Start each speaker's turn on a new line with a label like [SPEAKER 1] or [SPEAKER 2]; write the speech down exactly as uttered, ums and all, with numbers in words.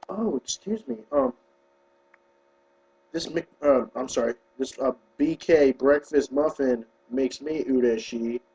[SPEAKER 1] Oh, excuse me. Um, this Mc, uh, I'm sorry. This uh, B K breakfast muffin makes me Ureshii.